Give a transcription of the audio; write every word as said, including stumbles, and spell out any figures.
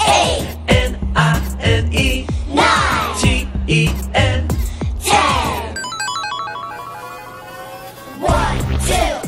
Eight. N I N E. Nine. T E N. Ten. One, two.